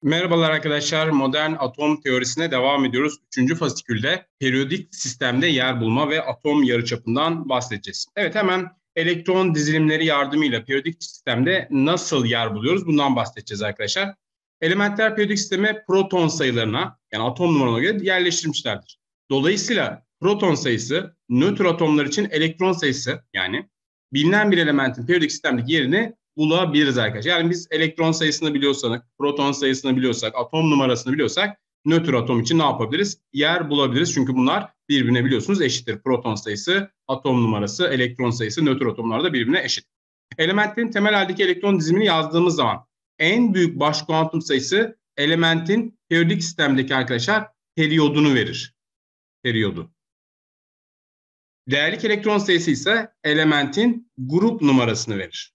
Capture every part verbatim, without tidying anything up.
Merhabalar arkadaşlar, modern atom teorisine devam ediyoruz. Üçüncü fasikülde periyodik sistemde yer bulma ve atom yarıçapından bahsedeceğiz. Evet, hemen elektron dizilimleri yardımıyla periyodik sistemde nasıl yer buluyoruz bundan bahsedeceğiz arkadaşlar. Elementler periyodik sisteme proton sayılarına, yani atom numaralarına göre yerleştirilmişlerdir. Dolayısıyla proton sayısı nötr atomlar için elektron sayısı, yani bilinen bir elementin periyodik sistemdeki yerini bulabiliriz arkadaşlar. Yani biz elektron sayısını biliyorsak, proton sayısını biliyorsak, atom numarasını biliyorsak nötr atom için ne yapabiliriz? Yer bulabiliriz. Çünkü bunlar birbirine biliyorsunuz eşittir. Proton sayısı, atom numarası, elektron sayısı, nötr atomlar da birbirine eşit. Elementlerin temel haldeki elektron dizimini yazdığımız zaman en büyük baş kuantum sayısı elementin periyodik sistemdeki arkadaşlar periyodunu verir. Periyodu. Değerlik elektron sayısı ise elementin grup numarasını verir.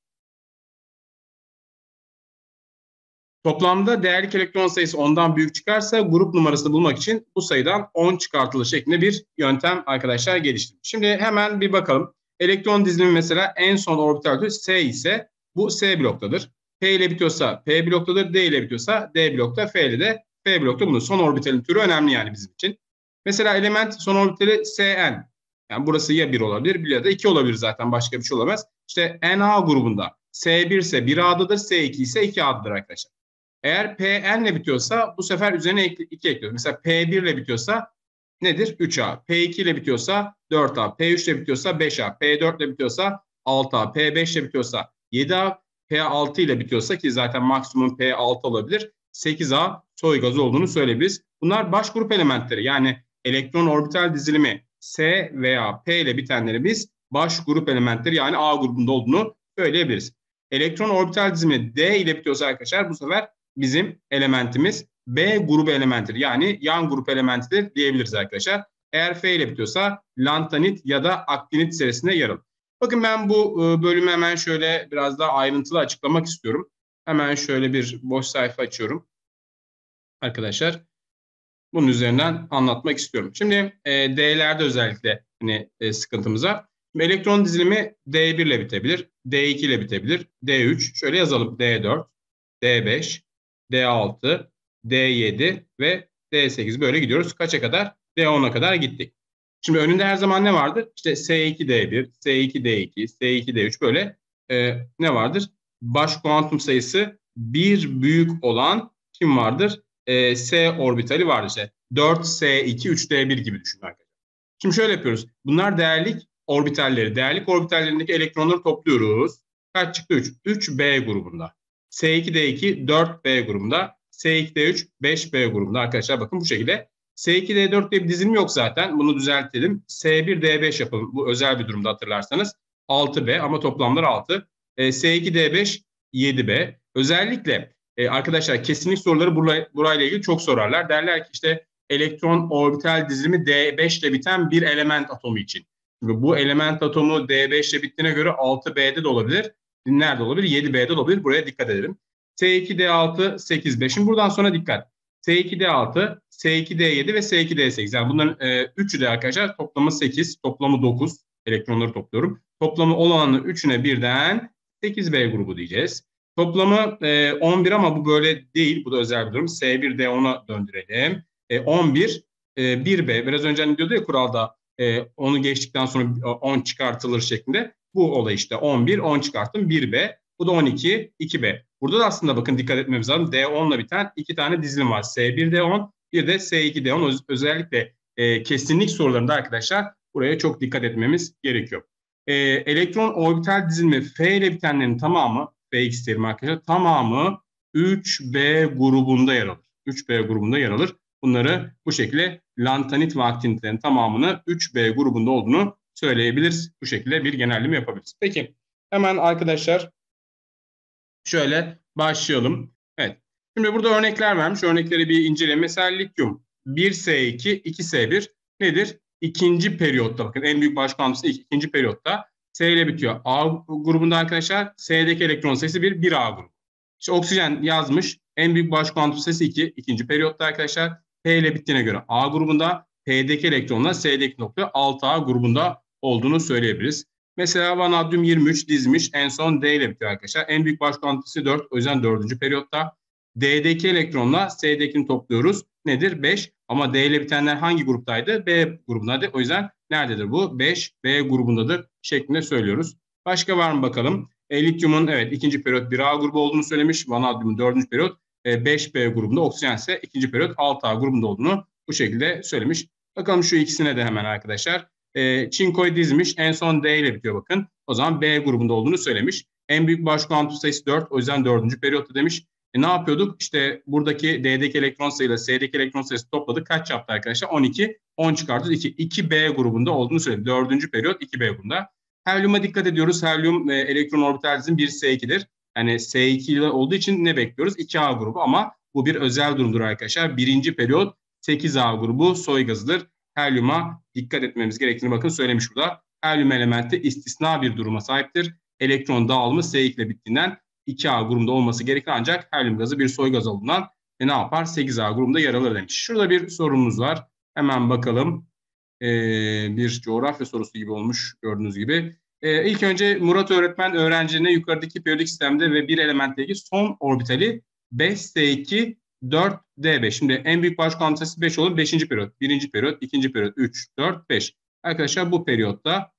Toplamda değerlik elektron sayısı ondan büyük çıkarsa grup numarasını bulmak için bu sayıdan on çıkartılır şeklinde bir yöntem arkadaşlar geliştirdik. Şimdi hemen bir bakalım. Elektron dizilimi mesela en son orbital S ise bu S bloktadır. P ile bitiyorsa P bloktadır, D ile bitiyorsa D blokta, F ile de F blokta. Bunun son orbitalin türü önemli yani bizim için. Mesela element son orbitali S N. Yani burası ya bir olabilir ya da iki olabilir, zaten başka bir şey olamaz. İşte N A grubunda S bir ise bir A'dadır, S iki ise iki A'dadır arkadaşlar. Eğer P N ile bitiyorsa bu sefer üzerine iki ekliyoruz. Mesela P bir ile bitiyorsa nedir? üç A. P iki ile bitiyorsa dört A. P üç ile bitiyorsa beş A. P dört ile bitiyorsa altı A. P beş ile bitiyorsa yedi A. P altı ile bitiyorsa, ki zaten maksimum P altı olabilir, sekiz A soy gazı olduğunu söyleyebiliriz. Bunlar baş grup elementleri. Yani elektron orbital dizilimi S veya P ile bitenleri biz baş grup elementleri, yani A grubunda olduğunu söyleyebiliriz. Elektron orbital dizilimi D ile bitiyorsa arkadaşlar bu sefer bizim elementimiz B grubu elementidir. Yani yan grup elementidir diyebiliriz arkadaşlar. Eğer F ile bitiyorsa lantanit ya da aktinit serisinde yer alır. Bakın ben bu bölümü hemen şöyle biraz daha ayrıntılı açıklamak istiyorum. Hemen şöyle bir boş sayfa açıyorum arkadaşlar. Bunun üzerinden anlatmak istiyorum. Şimdi e, D'lerde özellikle hani, e, sıkıntımız var. Elektron dizilimi D bir ile bitebilir, D iki ile bitebilir, D üç, şöyle yazalım, D dört, D beş, D altı, D yedi ve D sekiz, böyle gidiyoruz. Kaça kadar? D ona kadar gittik. Şimdi önünde her zaman ne vardır? İşte S iki D bir, S iki D iki, S iki D üç, böyle e, ne vardır? Baş kuantum sayısı bir büyük olan kim vardır? E, S orbitali vardır işte. dört S iki, üç D bir gibi düşünün arkadaşlar. Şimdi şöyle yapıyoruz. Bunlar değerlik orbitalleri. Değerlik orbitallerindeki elektronları topluyoruz. Kaç çıktı? üç. üç B grubunda. S iki D iki dört B grubunda. S iki D üç beş B grubunda arkadaşlar, bakın bu şekilde. S iki D dört diye bir dizilim yok zaten. Bunu düzeltelim. S bir D beş yapalım. Bu özel bir durumda hatırlarsanız. altı B ama toplamlar altı. E, S iki D beş yedi B. Özellikle e, arkadaşlar kesinlik soruları burayla, burayla ilgili çok sorarlar. Derler ki işte elektron orbital dizilimi D beş ile biten bir element atomu için. Şimdi bu element atomu D beş ile bittiğine göre altı B'de de olabilir. Nerede olabilir? yedi B'de de olabilir. Buraya dikkat edelim. S iki D altı, sekiz B. Şimdi buradan sonra dikkat. S iki D altı, S iki D yedi ve S iki D sekiz. Yani bunların e, üçü de arkadaşlar toplamı sekiz, toplamı dokuz. Elektronları topluyorum. Toplamı olanın üçüne birden sekiz B grubu diyeceğiz. Toplamı e, on bir ama bu böyle değil. Bu da özel bir durum. S bir D ona döndürelim. E, on bir, e, bir B. Biraz önce hani diyordu ya kuralda e, onu geçtikten sonra on çıkartılır şeklinde. Bu olay işte on bir, on çıkarttım, bir B. Bu da on iki, iki B. Burada da aslında bakın dikkat etmemiz lazım. D on ile biten iki tane dizilim var. S bir D on, bir de S iki D on. Öz özellikle e, kesinlik sorularında arkadaşlar buraya çok dikkat etmemiz gerekiyor. E, elektron orbital dizilimi F ile bitenlerin tamamı, F X diyelim arkadaşlar, tamamı üç B grubunda yer alır. üç B grubunda yer alır. Bunları bu şekilde lantanit ve aktinitlerin tamamını üç B grubunda olduğunu söyleyebiliriz. Bu şekilde bir genelleme yapabiliriz. Peki hemen arkadaşlar şöyle başlayalım. Evet. Şimdi burada örnekler vermiş. Örnekleri bir inceleyelim. Mesela lityum bir S iki, iki S bir nedir? İkinci periyotta, bakın en büyük baş kuantum ikinci periyotta S ile bitiyor. A grubunda arkadaşlar S'deki elektron sayısı bir, bir A grubu. İşte oksijen yazmış. En büyük baş kuantum sayısı iki, ikinci periyotta arkadaşlar. P ile bittiğine göre A grubunda, P'deki elektronla S'deki nokta altı A grubunda olduğunu söyleyebiliriz. Mesela vanadyum yirmi üç dizmiş. En son D ile bitiyor arkadaşlar. En büyük baş kuantisi dört. O yüzden dördüncü periyotta. D'deki elektronla S'dekini topluyoruz. Nedir? beş. Ama D ile bitenler hangi gruptaydı? B grubundaydı. O yüzden nerededir bu? beş B grubundadır şeklinde söylüyoruz. Başka var mı bakalım? E, lityumun evet ikinci periyot bir A grubu olduğunu söylemiş. Vanadyumun dördüncü periyot e, beş B grubunda, oksijen ise ikinci periyot altı A grubunda olduğunu bu şekilde söylemiş. Bakalım şu ikisine de hemen arkadaşlar. E, çinkoyu dizmiş. En son D ile bitiyor bakın. O zaman B grubunda olduğunu söylemiş. En büyük baş kuantum sayısı dört. O yüzden dördüncü periyotta demiş. E, ne yapıyorduk? İşte buradaki D'deki elektron sayıyla S'deki elektron sayısı topladık. Kaç yaptı arkadaşlar? on iki. on çıkarttık. iki. iki B grubunda olduğunu söyledi. dördüncü periyot iki B grubunda. Helyuma dikkat ediyoruz. Helyum e, elektron orbital dizim bir S iki'dir. Yani S iki ile olduğu için ne bekliyoruz? iki A grubu ama bu bir özel durumdur arkadaşlar. Birinci periyot sekiz A grubu soy gazıdır. Helyuma dikkat etmemiz gerektiğini bakın söylemiş burada. Helyum elementi istisna bir duruma sahiptir. Elektron dağılımı S iki ile bittiğinden iki A grubunda olması gerekir ancak helyum gazı bir soy gazı olduğundan e, ne yapar? sekiz A grubunda yer alır demiş. Şurada bir sorumuz var. Hemen bakalım. Ee, bir coğrafya sorusu gibi olmuş gördüğünüz gibi. Ee, ilk önce Murat öğretmen öğrencilerine yukarıdaki periyodik sistemde ve bir elementteki son orbitali beş S iki dört D beş. Şimdi en büyük baş kuantum sayısı beş olur. beşinci periyot, birinci periyot, ikinci periyot, üç, dört, beş. Arkadaşlar bu periyotta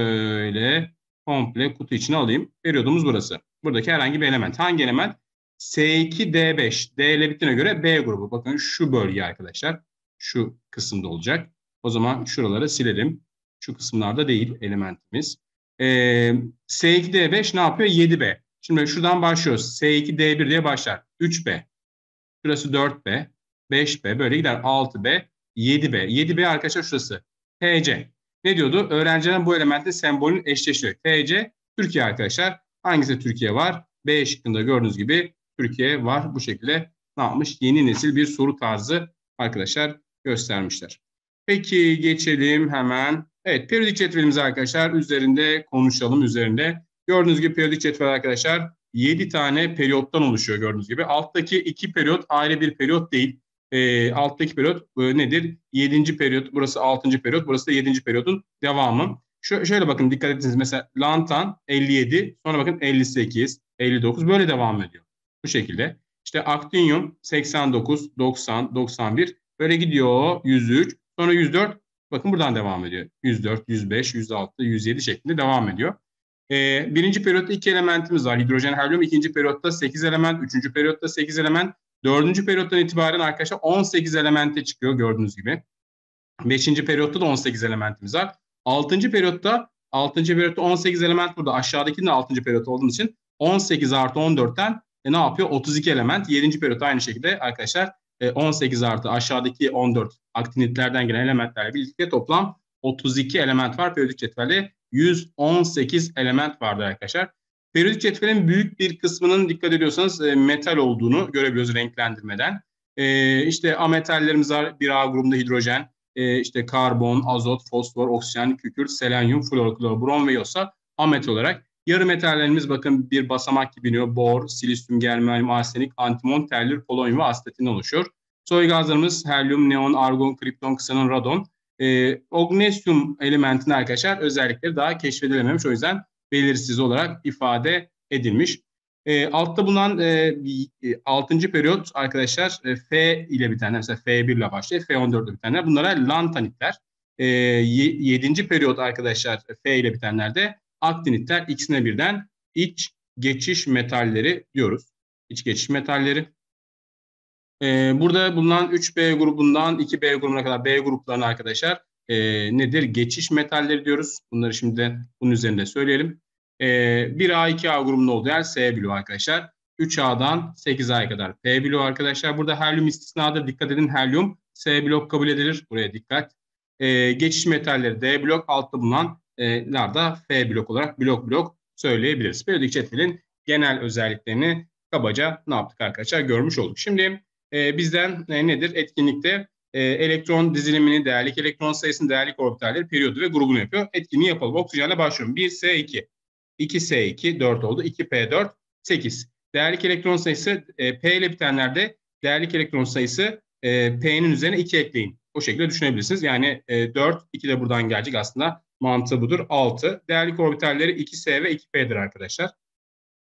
şöyle komple kutu içine alayım. Periyodumuz burası. Buradaki herhangi bir element. Hangi element? S iki D beş. D ile bittiğine göre B grubu. Bakın şu bölge arkadaşlar. Şu kısımda olacak. O zaman şuraları silelim. Şu kısımlarda değil elementimiz. Ee, S iki D beş ne yapıyor? yedi B. Şimdi şuradan başlıyoruz. S iki D bir diye başlar. üç B. Şurası dört B. beş B. Böyle gider. altı B. yedi B. yedi B arkadaşlar şurası. T C. Ne diyordu? Öğrencilerin bu elementin sembolünün eşleşiyor. T C Türkiye arkadaşlar. Hangisi Türkiye var? B şıkkında gördüğünüz gibi Türkiye var. Bu şekilde ne yapmış? Yeni nesil bir soru tarzı arkadaşlar göstermişler. Peki geçelim hemen. Evet, periyodik cetvelimiz arkadaşlar üzerinde konuşalım üzerinde. Gördüğünüz gibi periyodik cetvel arkadaşlar yedi tane periyottan oluşuyor gördüğünüz gibi. Alttaki iki periyot ayrı bir periyot değil. E, alttaki periyot e, nedir? yedinci periyot, burası altıncı periyot, burası da yedinci periyodun devamı. Şu, şöyle bakın dikkat etsiniz mesela lantan elli yedi, sonra bakın elli sekiz, elli dokuz böyle devam ediyor. Bu şekilde. İşte aktinyum seksen dokuz, doksan, doksan bir böyle gidiyor yüz üç. Sonra yüz dört, bakın buradan devam ediyor. yüz dört, yüz beş, yüz altı, yüz yedi şeklinde devam ediyor. Ee, birinci periyotta iki elementimiz var. Hidrojen, helyum. İkinci periyotta sekiz element. Üçüncü periyotta sekiz element. Dördüncü periyottan itibaren arkadaşlar on sekiz elemente çıkıyor gördüğünüz gibi. Beşinci periyotta da on sekiz elementimiz var. Altıncı periyotta altıncı periyotta on sekiz element burada. Aşağıdakinin de altıncı periyot olduğumuz için on sekiz artı on dörtten e, ne yapıyor? otuz iki element. Yedinci periyotta aynı şekilde arkadaşlar on sekiz artı aşağıdaki on dört aktinitlerden gelen elementlerle birlikte toplam otuz iki element var. Periyodik cetvelde yüz on sekiz element vardır arkadaşlar. Periyodik cetvelin büyük bir kısmının dikkat ediyorsanız e, metal olduğunu görebiliyoruz renklendirmeden. E, işte ametallerimiz var. bir A grubunda hidrojen, e, işte karbon, azot, fosfor, oksijen, kükürt, selenyum, flor, klor, brom ve yosa ametal olarak. Yarı metallerimiz bakın bir basamak gibi iniyor. Bor, silisyum, germanyum, arsenik, antimon, terlir, polonyum ve astatin oluşuyor. Soy gazlarımız helyum, neon, argon, kripton, ksanon, radon. E, ognesyum elementinin arkadaşlar özellikleri daha keşfedilememiş. O yüzden belirsiz olarak ifade edilmiş. E, altta bulunan e, altıncı periyot arkadaşlar e, F ile bitenler. Mesela F bir ile başlıyor. F on dört ile bitenler. Bunlara lantanitler. E, yedinci periyot arkadaşlar F ile bitenlerde aktinitler, ikisine birden iç geçiş metalleri diyoruz. İç geçiş metalleri. Ee, burada bulunan üç B grubundan iki B grubuna kadar B gruplarına arkadaşlar e, nedir? Geçiş metalleri diyoruz. Bunları şimdi bunun üzerinde söyleyelim. Ee, bir A iki A grubunda olduğu yer S bloğu arkadaşlar. üç A'dan sekiz A'ya kadar P bloğu arkadaşlar. Burada helyum istisnadır. Dikkat edin, helyum S blok kabul edilir. Buraya dikkat. Ee, geçiş metalleri D blok, altta bulunanlar da F blok olarak blok blok söyleyebiliriz. Periyodik cetvelin genel özelliklerini kabaca ne yaptık arkadaşlar görmüş olduk. Şimdi e, bizden e, nedir? Etkinlikte e, elektron dizilimini, değerlik elektron sayısını, değerlik orbitalleri, periyodu ve grubunu yapıyor. Etkinliği yapalım. Oksijenle başlıyorum. bir S iki, iki S iki, dört oldu. iki P dört, sekiz. Değerlik elektron sayısı e, P ile bitenlerde değerlik elektron sayısı e, P'nin üzerine iki ekleyin. O şekilde düşünebilirsiniz. Yani e, dört, iki de buradan gelecek aslında. Mantığı budur. altı. Değerlik orbitalleri iki S ve iki P'dir arkadaşlar.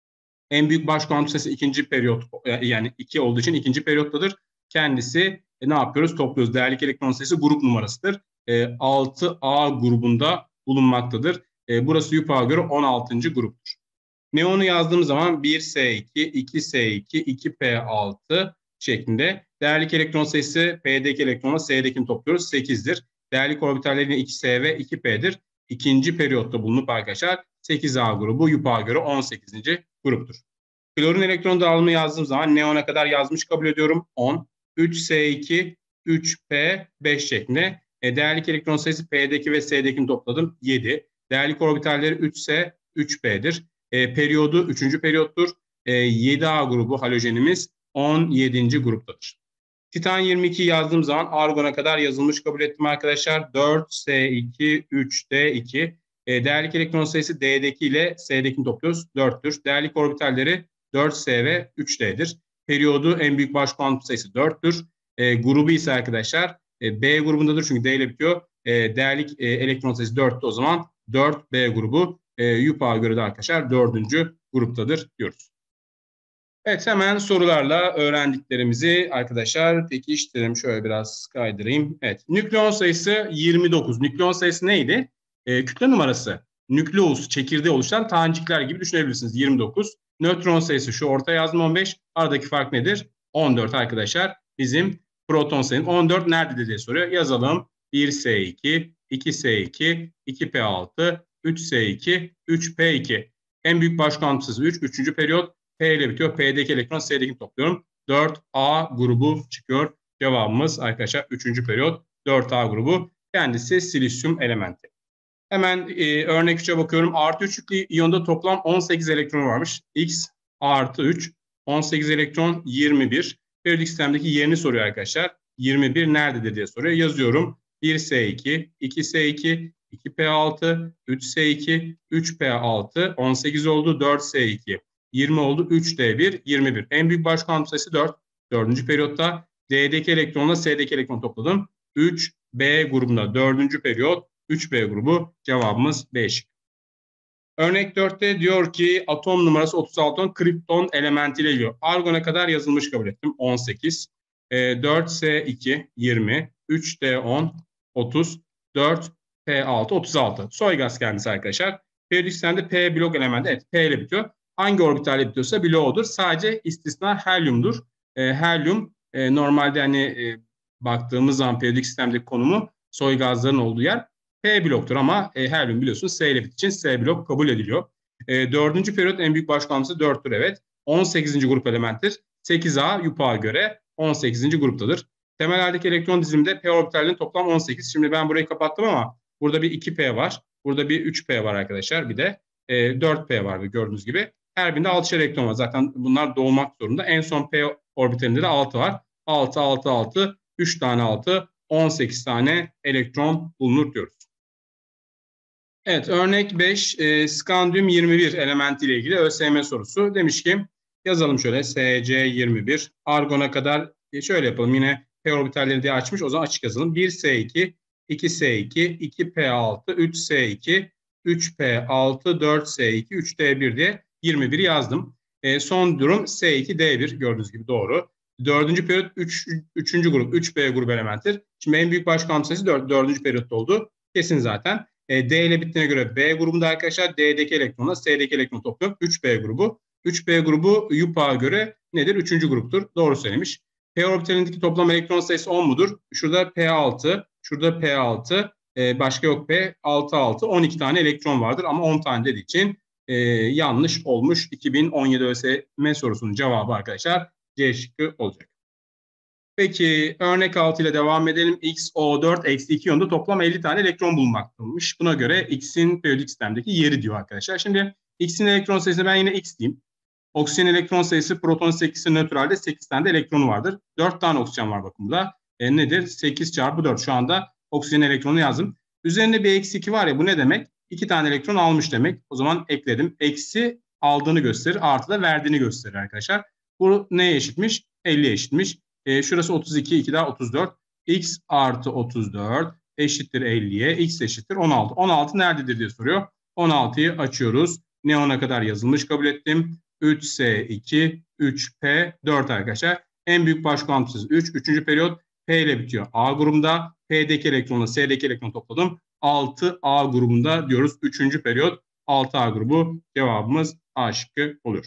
En büyük baş kuantum sayısı ikinci periyot, yani iki olduğu için ikinci periyottadır. Kendisi e, ne yapıyoruz? Topluyoruz. Değerlik elektron sayısı grup numarasıdır. E, altı A grubunda bulunmaktadır. E, burası YuPa'a göre on altıncı gruptur. Neon'u yazdığım zaman bir S iki, iki S iki, iki P altı şeklinde. Değerlik elektron sayısı P'deki elektronla S'dekini topluyoruz. sekizdir. Değerlik orbitallerin iki S ve iki P'dir. İkinci periyotta bulunup arkadaşlar sekiz A grubu YuPa'a göre on sekizinci gruptur. Klorin elektron dağılımı yazdığım zaman neona kadar yazmış kabul ediyorum. on, üç S iki, üç P, beş şeklinde. E, değerlik elektron sayısı P'deki ve S'dekini topladım. yedi. Değerlik orbitalleri üç S, üç P'dir. E, periyodu üçüncü periyottur. E, yedi A grubu halojenimiz on yedinci gruptadır. Titan yirmi iki yazdığım zaman argona kadar yazılmış kabul ettim arkadaşlar. dört S iki, üç D iki. E, değerlik elektron sayısı D'deki ile S'dekini topluyoruz. dörttür. Değerlik orbitalleri dört S ve üç D'dir. Periyodu en büyük baş kuantum sayısı dörttür. E, grubu ise arkadaşlar e, B grubundadır çünkü D ile bitiyor. E, değerlik e, elektron sayısı dörttü o zaman. dört B grubu e, YuPa'a göre de arkadaşlar dördüncü gruptadır diyoruz. Evet, hemen sorularla öğrendiklerimizi arkadaşlar pekiştirelim. Şöyle biraz kaydırayım. Evet, nükleon sayısı yirmi dokuz. Nükleon sayısı neydi? E, kütle numarası. Nükleus, çekirdeği oluşan tanecikler gibi düşünebilirsiniz. yirmi dokuz. Nötron sayısı şu orta yazdım on beş. Aradaki fark nedir? on dört arkadaşlar. Bizim proton sayımız. on dört nerede diye soruyor. Yazalım. bir S iki, iki S iki, iki P altı, üç S iki, üç P iki. En büyük baş kuantum sayısı üç. üçüncü periyot. P ile bitiyor. P'deki elektron S'dekini topluyorum. dört A grubu çıkıyor. Cevabımız arkadaşlar üçüncü periyot dört A grubu. Kendisi silisyum elementi. Hemen e, örnek üçe bakıyorum. Artı üç yüklü iyonda toplam on sekiz elektron varmış. X artı üç. on sekiz elektron yirmi bir. Periyodik sistemdeki yerini soruyor arkadaşlar. yirmi bir nerededir diye soruyor. Yazıyorum. bir S iki, iki S iki, iki P altı, üç S iki, üç P altı, on sekiz oldu, dört S iki. yirmi oldu, üç D bir, yirmi bir. En büyük baş kuantum sayısı dört. dördüncü periyotta D'deki elektronla S'deki elektron topladım. üç B grubunda dördüncü periyot üç B grubu, cevabımız B şıkkı. Örnek dörtte diyor ki atom numarası otuz altı kripton elementiyle ilgili. Argona kadar yazılmış kabul ettim. on sekiz. E, dört S iki yirmi. üç D on otuz. dört P altı otuz altı. Soy gaz kendisi arkadaşlar. Periyodik sistemde P blok elementi. Evet, P ile bitiyor. Hangi orbitalle bitiyorsa bloğudur. Sadece istisna helyumdur. E, helyum e, normalde hani e, baktığımız zaman periyodik sistemdeki konumu soy gazların olduğu yer P bloktur ama e, helyum biliyorsunuz S ile bittiği için S blok kabul ediliyor. E, dördüncü periyot en büyük baş kuantum sayısı dörttür evet. on sekizinci grup elementtir. sekiz A YuPa'a göre on sekizinci gruptadır. Temel haldeki elektron diziliminde P orbitallerinin toplam on sekiz. Şimdi ben burayı kapattım ama burada bir iki P var. Burada bir üç P var arkadaşlar. Bir de e, dört P var gördüğünüz gibi. Her birinde altı elektron var. Zaten bunlar doğmak zorunda. En son P orbitalinde de altı var. altı, altı, altı, üç tane altı, on sekiz tane elektron bulunur diyoruz. Evet, örnek beş, e, skandiyum yirmi bir elementiyle ilgili ÖSYM sorusu. Demiş ki, yazalım şöyle S C yirmi bir. Argona kadar e, şöyle yapalım. Yine P orbitalleri diye açmış. O zaman açık yazalım. bir S iki, iki S iki, iki P altı, üç S iki, üç P altı, dört S iki, üç D bir diye yirmi bir yazdım. E, son durum S iki D bir gördüğünüz gibi doğru. Dördüncü periyot üç, üçüncü grup, üç B grubu elementtir. Şimdi en büyük baş kuantum sayısı dört, dördüncü periyotta oldu. Kesin zaten. E, D ile bittiğine göre B grubunda arkadaşlar D'deki elektronla S'deki elektron topluyorum. üç B grubu. üç B grubu YuPa'a göre nedir? üçüncü gruptur. Doğru söylemiş. P orbitalindeki toplam elektron sayısı on mudur? Şurada P altı, şurada P altı, e, başka yok P altı altı, on iki tane elektron vardır ama on tane dediği için e, yanlış olmuş. iki bin on yedi ÖSYM sorusunun cevabı arkadaşlar C şıkkı olacak. Peki örnek altı ile devam edelim. X O dört eksi iki iyonda toplam elli tane elektron bulunmaktaymış. Buna göre X'in periyodik sistemdeki yeri diyor arkadaşlar. Şimdi X'in elektron sayısını ben yine X diyeyim. Oksijen elektron sayısı proton sekiz'i nötralde sekiz tane de elektronu vardır. dört tane oksijen var bakın burada. E nedir? sekiz çarpı dört. Şu anda oksijen elektronu yazdım. Üzerinde bir eksi iki var ya, bu ne demek? iki tane elektron almış demek. O zaman ekledim. Eksi aldığını gösterir. Artı da verdiğini gösterir arkadaşlar. Bu neye eşitmiş? elliye eşitmiş. E, şurası otuz iki, iki daha otuz dört. X artı otuz dört eşittir elliye. X eşittir on altı. on altı nerededir diye soruyor. on altıyı açıyoruz. Neon'a kadar yazılmış kabul ettim. üç S iki, üç P dört arkadaşlar. En büyük baş kuantum üç. Üçüncü periyot P ile bitiyor. A grubunda P'deki elektronla S'deki elektron topladım. altı A grubunda diyoruz. Üçüncü periyot altı A grubu. Cevabımız A şıkkı olur.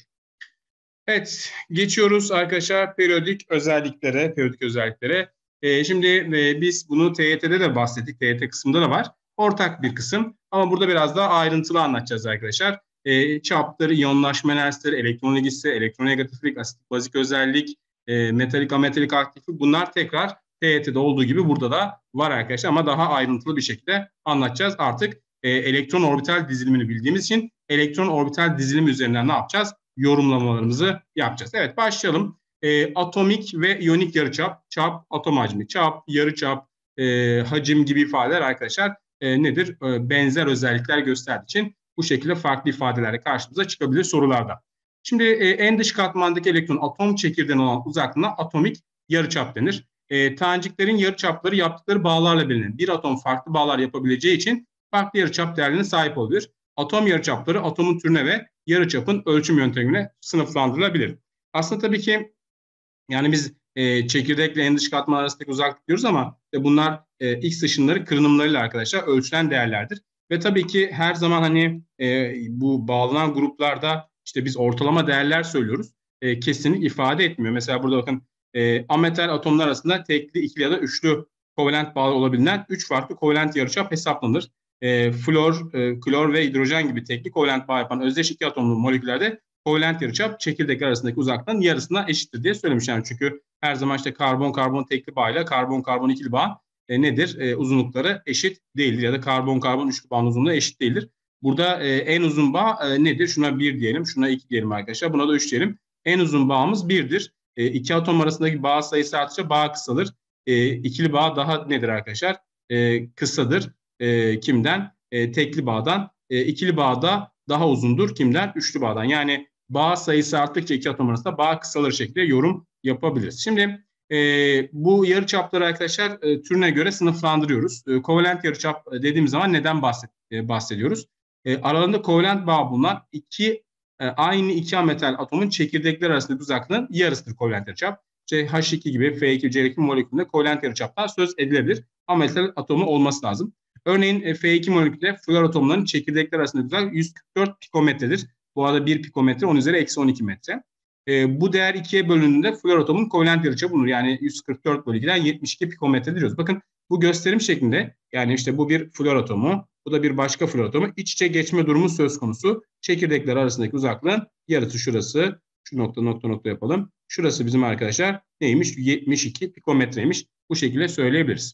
Evet, geçiyoruz arkadaşlar periyodik özelliklere, periyodik özelliklere. Ee, şimdi e, biz bunu T Y T'de de bahsettik, T Y T kısmında da var. Ortak bir kısım ama burada biraz daha ayrıntılı anlatacağız arkadaşlar. E, çapları, iyonlaşma enerjisi, elektron ilgisi, elektronegatiflik, asitik bazik özellik, e, metalik ametalik aktiflik, bunlar tekrar T Y T'de olduğu gibi burada da var arkadaşlar ama daha ayrıntılı bir şekilde anlatacağız. Artık e, elektron orbital dizilimini bildiğimiz için elektron orbital dizilimi üzerinden ne yapacağız? Yorumlamalarımızı yapacağız. Evet, başlayalım. E, atomik ve iyonik yarıçap, çap, atom hacmi, çap, yarıçap, e, hacim gibi ifadeler arkadaşlar e, nedir? E, benzer özellikler gösterdiği için bu şekilde farklı ifadelerle karşımıza çıkabilir sorularda. Şimdi e, en dış katmandaki elektron atom çekirdeğine olan uzaklığına atomik yarıçap denir. E, taneciklerin yarıçapları yaptıkları bağlarla bilinir. Bir atom farklı bağlar yapabileceği için farklı yarıçap değerlerine sahip olabilir. Atom yarıçapları atomun türüne ve yarıçapın ölçüm yöntemine sınıflandırılabilir. Aslında tabii ki yani biz e, çekirdekle en dış katman arasındaki uzaklık diyoruz ama e, bunlar e, X ışınları kırınımlarıyla arkadaşlar ölçülen değerlerdir. Ve tabii ki her zaman hani e, bu bağlanan gruplarda işte biz ortalama değerler söylüyoruz. E, kesinlik ifade etmiyor. Mesela burada bakın e, ametal atomlar arasında tekli, ikili ya da üçlü kovalent bağlı olabilen üç farklı kovalent yarıçap hesaplanır. E, flor, e, klor ve hidrojen gibi tekli kovalent bağ yapan özdeş iki atomlu moleküllerde kovalent yarıçap çekirdekler arasındaki uzaklığın yarısına eşittir diye söylemişler. Yani çünkü her zaman işte karbon karbon tekli bağ ile karbon karbon ikili bağ e, nedir? E, uzunlukları eşit değildir ya da karbon karbon üçlü bağın uzunluğu eşit değildir. Burada e, en uzun bağ e, nedir? Şuna bir diyelim, şuna iki diyelim arkadaşlar. Buna da üç diyelim. En uzun bağımız birdir. E, iki atom arasındaki bağ sayısı arttıkça bağ kısalır. E, ikili bağ daha nedir arkadaşlar? E, kısadır. E, kimden? E, tekli bağdan. E, ikili bağda daha uzundur. Kimden? Üçlü bağdan. Yani bağ sayısı arttıkça iki atom arasında bağ kısalır şeklinde yorum yapabiliriz. Şimdi e, bu yarıçapları arkadaşlar e, türüne göre sınıflandırıyoruz. E, kovalent yarıçap dediğimiz zaman neden bahset, e, bahsediyoruz? E, aralarında kovalent bağ bulunan iki e, aynı iki ametal atomun çekirdekler arasındaki uzaklığın yarısıdır kovalent yarıçap. İşte H iki gibi F iki, C iki molekülünde kovalent yarıçaptan söz edilebilir. Ametal atomu olması lazım. Örneğin F iki molekülde flor atomlarının çekirdekler arasındaki uzaklık yüz kırk dört pikometredir. Bu arada bir pikometre on üzeri eksi on iki metre. E, bu değer ikiye bölündüğünde flor atomun kovalent yarıçapı bulunur. Yani yüz kırk dört bölü ikiden yetmiş iki pikometre diyoruz. Bakın bu gösterim şeklinde, yani işte bu bir flor atomu, bu da bir başka flor atomu. İç içe geçme durumu söz konusu. Çekirdekler arasındaki uzaklığın yarısı şurası. Şu nokta nokta nokta yapalım. Şurası bizim arkadaşlar neymiş? yetmiş iki pikometreymiş. Bu şekilde söyleyebiliriz.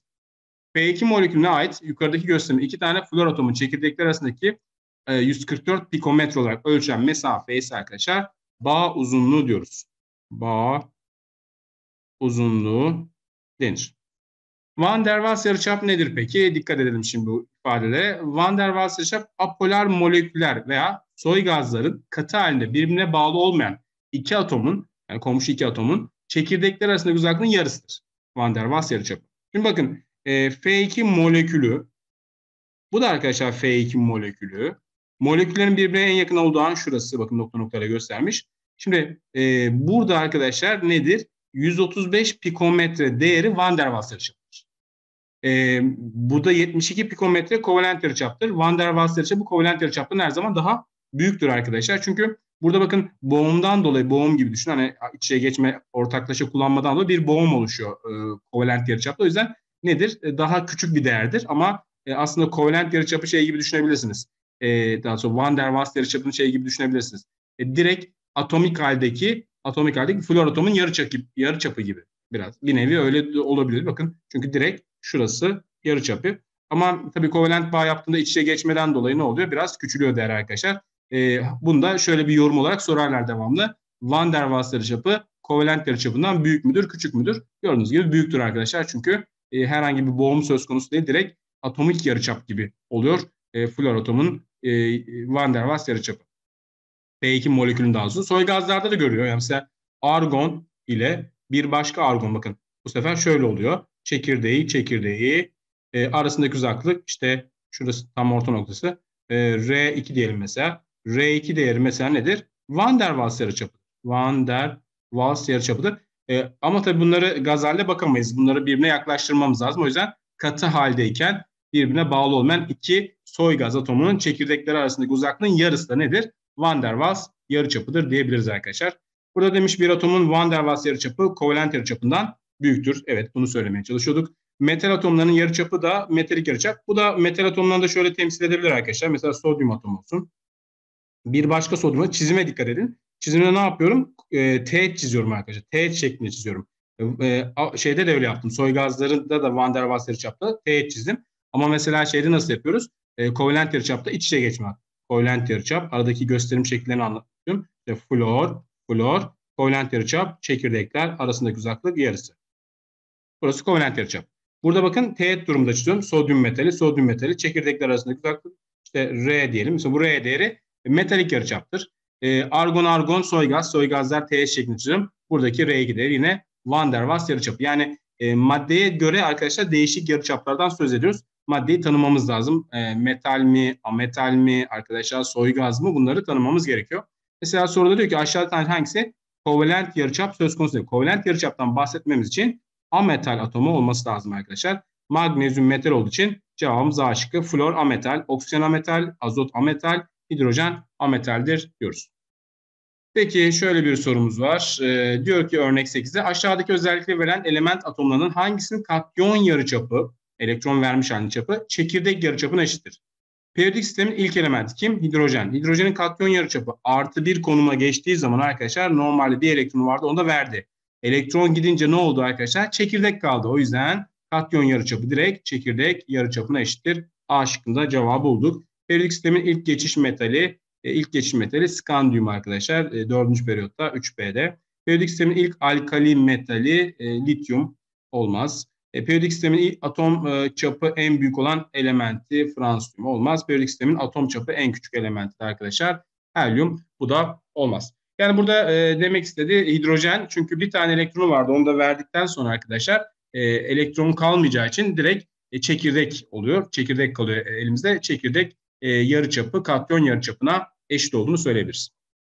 F iki molekülüne ait yukarıdaki gösterim iki tane flor atomun çekirdekler arasındaki e, yüz kırk dört pikometre olarak ölçen mesafe ise arkadaşlar bağ uzunluğu diyoruz. Bağ uzunluğu denir. Van der Waals yarıçap nedir peki? Dikkat edelim şimdi bu ifadelere. Van der Waals yarıçap apolar moleküller veya soy gazların katı halinde birbirine bağlı olmayan iki atomun, yani komşu iki atomun çekirdekler arasındaki uzaklığın yarısıdır. Van der Waals yarıçapı. Şimdi bakın e, F iki molekülü, bu da arkadaşlar F iki molekülü. Moleküllerin birbirine en yakın olduğu an şurası. Bakın nokta noktalara göstermiş. Şimdi e, burada arkadaşlar nedir? yüz otuz beş pikometre değeri Van der Waals yarıçapıdır. E, burada yetmiş iki pikometre kovalent yarıçaptır. Van der Waals yarıçapı kovalent yarıçaptan her zaman daha büyüktür arkadaşlar. Çünkü burada bakın boğumdan dolayı, boğum gibi düşün. Hani içe geçme, ortaklaşa kullanmadan dolayı bir boğum oluşuyor e, kovalent yarıçapta. O yüzden nedir? E, daha küçük bir değerdir ama e, aslında kovalent yarıçapı şey gibi düşünebilirsiniz. E, daha sonra Van der Waals yarıçapını şey gibi düşünebilirsiniz. E, direkt atomik haldeki atomik haldeki flor atomun yarıçapı, yarıçapı gibi biraz. Bir nevi öyle olabilir. Bakın çünkü direkt şurası yarıçapı. Ama tabii kovalent bağ yaptığında iç içe geçmeden dolayı ne oluyor? Biraz küçülüyor değer arkadaşlar. E, bunu da şöyle bir yorum olarak sorarlar devamlı. Van der Waals yarıçapı kovalent yarıçapından büyük müdür, küçük müdür? Gördüğünüz gibi büyüktür arkadaşlar. Çünkü e, herhangi bir boğum söz konusu değil. Direkt atomik yarıçap gibi oluyor. E, flor atomun e, Van der Waals yarıçapı. F iki molekülün daha uzun. Soy gazlarda da görüyor. Yani mesela argon ile bir başka argon, bakın bu sefer şöyle oluyor. Çekirdeği, çekirdeği e, arasındaki uzaklık işte şurası tam orta noktası. E, R iki diyelim mesela. R iki değeri mesela nedir? Van der Waals yarıçapı. Van der Waals yarıçapıdır. E, ama tabii bunları gaz halde bakamayız. Bunları birbirine yaklaştırmamız lazım. O yüzden katı haldeyken birbirine bağlı olmayan iki soy gaz atomunun çekirdekleri arasındaki uzaklığın yarısı da nedir? Van der Waals yarıçapıdır diyebiliriz arkadaşlar. Burada demiş bir atomun Van der Waals yarıçapı kovalent yarıçapından büyüktür. Evet, bunu söylemeye çalışıyorduk. Metal atomlarının yarıçapı da metalik yarıçap. Bu da metal atomlarını da şöyle temsil edebilir arkadaşlar. Mesela sodyum atomu olsun. Bir başka sodyuma çizime dikkat edin. Çizimde ne yapıyorum? E, teğet çiziyorum arkadaşlar. Teğet şeklinde çiziyorum. E, şeyde de öyle yaptım. Soy gazlarında da Van der Waals yarıçapta teğet çizdim. Ama mesela şeyde nasıl yapıyoruz? E, kovalent yarıçapta iç içe geçme. Kovalent yarıçap. Aradaki gösterim şekillerini anlatıyorum. İşte flor, flor, kovalent yarıçap, çekirdekler arasındaki uzaklık yarısı. Burası kovalent yarıçap. Burada bakın teğet durumda çiziyorum. Sodyum metali, sodyum metali, çekirdekler arasındaki uzaklık işte R diyelim. Mesela bu R değeri metalik yarıçaptır. E, argon argon soy gaz, soy gazlar teğet şeklinde çiziyorum. Buradaki R gider yine Van der Waals yarıçapı. Yani e, maddeye göre arkadaşlar değişik yarıçaplardan söz ediyoruz. Maddeyi tanımamız lazım. E, metal mi, ametal mi, arkadaşlar soy gaz mı, bunları tanımamız gerekiyor. Mesela soruda diyor ki aşağıdan hangisi kovalent yarıçap söz konusu değil. Kovalent yarıçaptan bahsetmemiz için ametal atomu olması lazım arkadaşlar. Magnezyum metal olduğu için cevabımız A şıkkı. Flor ametal, oksijen ametal, azot ametal, hidrojen ametaldir diyoruz. Peki şöyle bir sorumuz var. Ee, diyor ki örnek sekizde aşağıdaki özellikle verilen element atomlarının hangisinin katyon yarıçapı, elektron vermiş halinin çapı, çekirdek yarıçapına eşittir? Periyodik sistemin ilk elementi kim? Hidrojen. Hidrojenin katyon yarıçapı artı bir konuma geçtiği zaman arkadaşlar normalde bir elektronu vardı, onu da verdi. Elektron gidince ne oldu arkadaşlar? Çekirdek kaldı. O yüzden katyon yarıçapı direkt çekirdek yarıçapına eşittir. A şıkkında cevabı bulduk. Periyodik sistemin ilk geçiş metali, ilk geçiş metali skandiyum arkadaşlar. dördüncü periyotta üç B'de. Periyodik sistemin ilk alkali metali lityum olmaz. E, periyodik sistemin ilk atom e, çapı en büyük olan elementi fransiyum olmaz. Periyodik sistemin atom çapı en küçük elementi arkadaşlar helyum. Bu da olmaz. Yani burada e, demek istediği hidrojen, çünkü bir tane elektronu vardı, onu da verdikten sonra arkadaşlar e, elektron kalmayacağı için direkt e, çekirdek oluyor. Çekirdek kalıyor elimizde. Çekirdek e, yarıçapı katyon yarıçapına eşit olduğunu söyleyebiliriz.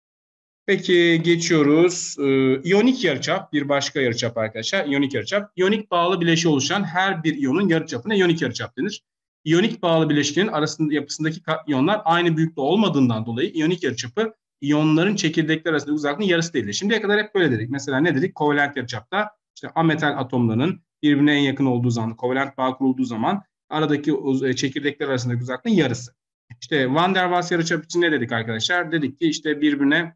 Peki geçiyoruz. Ee, iyonik yarıçap bir başka yarıçap arkadaşlar. İyonik yarıçap. İyonik bağlı bileşiği oluşan her bir iyonun yarıçapına iyonik yarıçap denir. İyonik bağlı bileşiklerin arasında yapısındaki iyonlar aynı büyüklükte olmadığından dolayı iyonik yarıçapı iyonların çekirdekler arasındaki uzaklığın yarısı değildir. Şimdiye kadar hep böyle dedik. Mesela ne dedik? Kovalent yarıçapta işte ametal atomlarının birbirine en yakın olduğu zaman, kovalent bağ kurulduğu zaman aradaki çekirdekler arasındaki uzaklığın yarısı. İşte Van der Waals yarıçap için ne dedik arkadaşlar? Dedik ki işte birbirine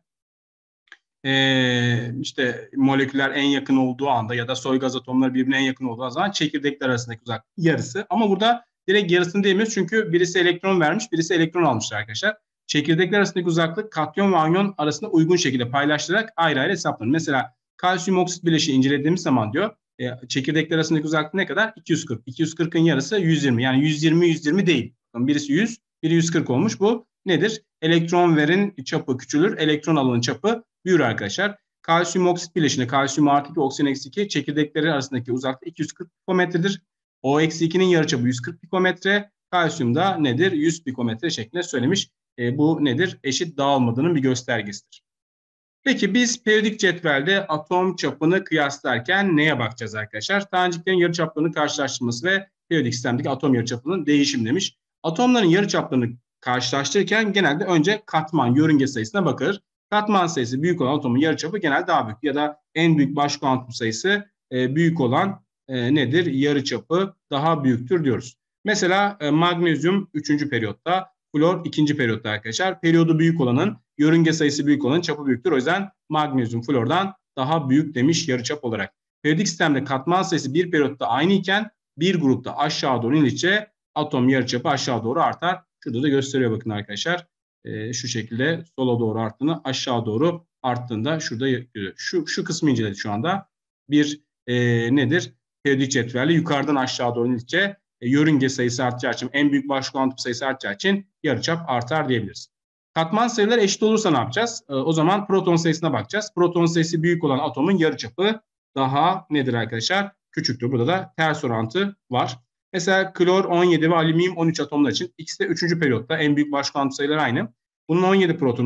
Ee, işte moleküller en yakın olduğu anda ya da soy gaz atomları birbirine en yakın olduğu zaman çekirdekler arasındaki uzaklık yarısı. Ama burada direkt yarısını diyemiyoruz çünkü birisi elektron vermiş, birisi elektron almıştır arkadaşlar. Çekirdekler arasındaki uzaklık katyon ve anyon arasında uygun şekilde paylaştırarak ayrı ayrı hesaplanır. Mesela kalsiyum oksit bileşiği incelediğimiz zaman diyor e, çekirdekler arasındaki uzaklık ne kadar? iki yüz kırk. iki yüz kırkın yarısı yüz yirmi. Yani yüz yirmi yüz yirmi değil. Birisi yüz, biri yüz kırk olmuş. Bu nedir? Elektron verin çapı küçülür, elektron alanın çapı büyür arkadaşlar. Kalsiyum oksit bileşiğinde kalsiyum artı iki, oksijen eksi iki çekirdekleri arasındaki uzaklık iki yüz kırk pikometredir. O eksi ikinin yarıçapı yüz kırk pikometre. Kalsiyumda nedir? yüz pikometre şeklinde söylemiş. E, bu nedir? Eşit dağılmadığının bir göstergesidir. Peki biz periyodik cetvelde atom çapını kıyaslarken neye bakacağız arkadaşlar? Taneciklerin yarıçaplarını karşılaştırması ve periyodik sistemdeki atom yarıçaplarının değişim demiş. Atomların yarıçaplarını karşılaştırırken genelde önce katman, yörünge sayısına bakılır. Katman sayısı büyük olan atomun yarıçapı genelde daha büyük ya da en büyük baş kuantum sayısı e, büyük olan e, nedir? Yarıçapı daha büyüktür diyoruz. Mesela e, magnezyum üçüncü periyotta, flor ikinci periyotta arkadaşlar. Periyodu büyük olanın, yörünge sayısı büyük olanın çapı büyüktür. O yüzden magnezyum flordan daha büyük demiş yarıçap olarak. Periyodik sistemde katman sayısı bir periyotta aynı iken bir grupta aşağı doğru indikçe atom yarıçapı aşağı doğru artar. Şurada da gösteriyor bakın arkadaşlar. E, şu şekilde sola doğru arttığını, aşağı doğru arttığında şurada şu, şu kısmı inceledik şu anda. Bir e, nedir? Periyodik cetvelle yukarıdan aşağı doğru indikçe e, yörünge sayısı artacağı için, en büyük baş kuantum sayısı artacağı için yarıçap artar diyebiliriz. Katman sayıları eşit olursa ne yapacağız? E, o zaman proton sayısına bakacağız. Proton sayısı büyük olan atomun yarıçapı daha nedir arkadaşlar? Küçüktür. Burada da ters orantı var. Mesela klor on yedi ve alüminyum on üç atomlar için ikisi de üçüncü periyotta, en büyük baş kuantum sayıları aynı. Bunun on yedi protonu var.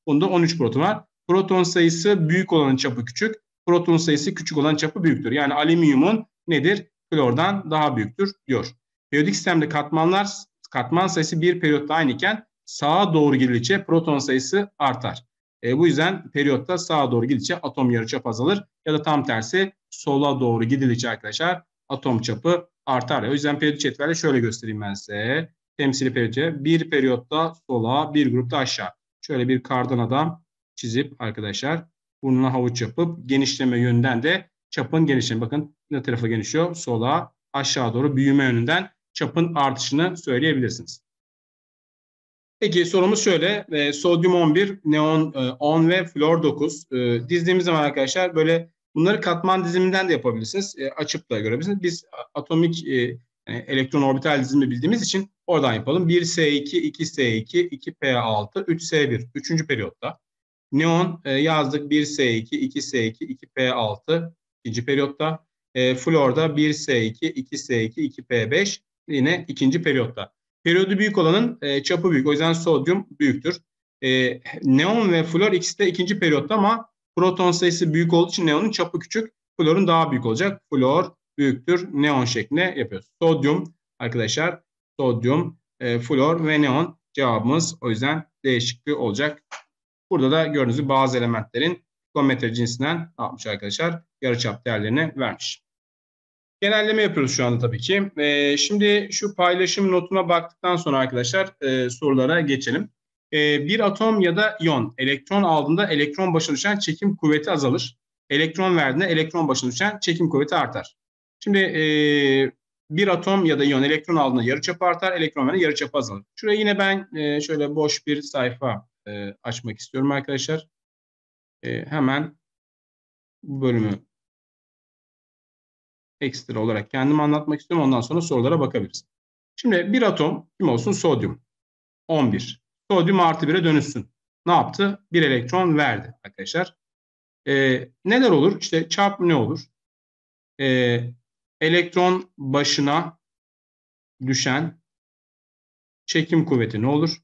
Bunda on üç proton var. Proton sayısı büyük olanın çapı küçük. Proton sayısı küçük olanın çapı büyüktür. Yani alüminyumun nedir? Flordan daha büyüktür diyor. Periyodik sistemde katmanlar katman sayısı bir periyotta aynı iken sağa doğru gidildikçe proton sayısı artar. E, bu yüzden periyotta sağa doğru gidildikçe atom yarıçapı azalır ya da tam tersi sola doğru gidildikçe arkadaşlar atom çapı artar. O yüzden periyodik cetvelle şöyle göstereyim ben size. Temsili periyodik bir periyotta sola, bir grupta aşağı. Şöyle bir kardan adam çizip arkadaşlar burnuna havuç yapıp genişleme yönünden de çapın genişleme. Bakın ne tarafa genişliyor? Sola, aşağı doğru büyüme yönünden çapın artışını söyleyebilirsiniz. Peki sorumuz şöyle. E, sodyum on bir, neon e, on ve flor dokuz. E, dizdiğimiz zaman arkadaşlar böyle bunları katman diziminden de yapabilirsiniz. E, açıp da görebilirsiniz. Biz atomik e, yani elektron orbital dizimi bildiğimiz için oradan yapalım. bir S iki, iki S iki, iki P altı, üç S bir. Üçüncü periyotta. Neon e, yazdık bir S iki, iki S iki, iki P altı. İkinci periyotta. E, florda bir S iki, iki S iki, iki P beş. Yine ikinci periyotta. Periyodu büyük olanın e, çapı büyük. O yüzden sodyum büyüktür. E, neon ve flor ikisi de ikinci periyotta ama proton sayısı büyük olduğu için neonun çapı küçük. Florun daha büyük olacak. Flor büyüktür. Neon şeklinde yapıyoruz. Sodyum arkadaşlar. Sodyum, e, flor ve neon cevabımız o yüzden D şıkkı olacak. Burada da gördüğünüz gibi bazı elementlerin stoichiometri cinsinden ne yapmış arkadaşlar? Yarıçap değerlerini vermiş. Genelleme yapıyoruz şu anda tabii ki. Ee, şimdi şu paylaşım notuna baktıktan sonra arkadaşlar e, sorulara geçelim. E, bir atom ya da iyon elektron aldığında elektron başına düşen çekim kuvveti azalır. Elektron verdiğinde elektron başına düşen çekim kuvveti artar. Şimdi e, bir atom ya da iyon elektron aldığında yarıçapı artar, elektron verdiğinde yarıçapı azalır. Şuraya yine ben e, şöyle boş bir sayfa e, açmak istiyorum arkadaşlar. E, hemen bu bölümü ekstra olarak kendim anlatmak istiyorum. Ondan sonra sorulara bakabiliriz. Şimdi bir atom kim olsun? Sodyum. on bir. Sodyum artı bire dönüşsün. Ne yaptı? Bir elektron verdi arkadaşlar. Ee, neler olur? İşte çarp ne olur? Ee, elektron başına düşen çekim kuvveti ne olur?